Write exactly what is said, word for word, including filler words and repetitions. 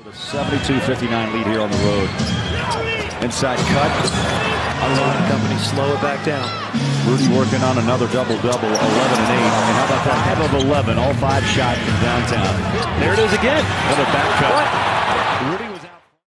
With a seventy-two fifty-nine lead here on the road. Inside cut. Alone company slow it back down. Rudy working on another double-double, eleven and eight. And how about that? five of eleven, all five shots from downtown. There it is again. Another back cut. Rudy